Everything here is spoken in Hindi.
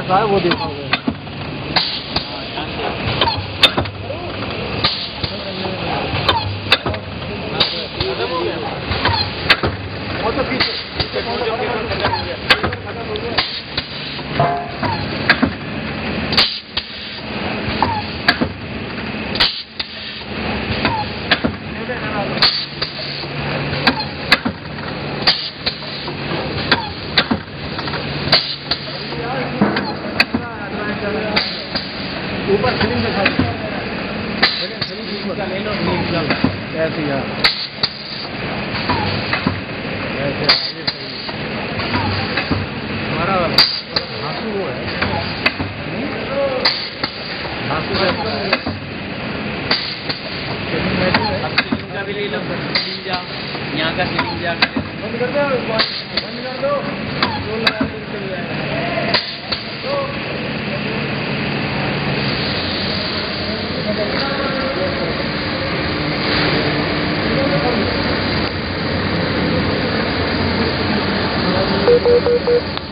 कैसा है वो देखोगे। वो तो पीछे ऊपर फिलिंग दिखा दो, ले लो ऐसे यार, ऐसे हमारा धांसू वो है, धांसू का भी ले लो, यहाँ का सीलिंग जा बंद कर दो, बंद कर दो, चल जाएगा।